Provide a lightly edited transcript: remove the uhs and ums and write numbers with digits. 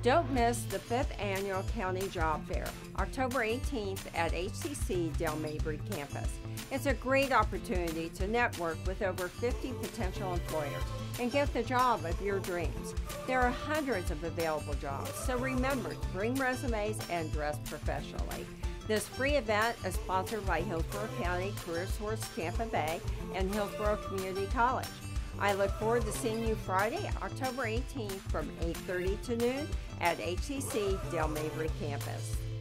Don't miss the 5th Annual County Job Fair, October 18th at HCC Del Mabry campus. It's a great opportunity to network with over 50 potential employers and get the job of your dreams. There are hundreds of available jobs, so remember to bring resumes and dress professionally. This free event is sponsored by Hillsborough County, Career Source Tampa Bay, and Hillsborough Community College. I look forward to seeing you Friday, October 18th from 8:30 to noon at HCC Del Mabry campus.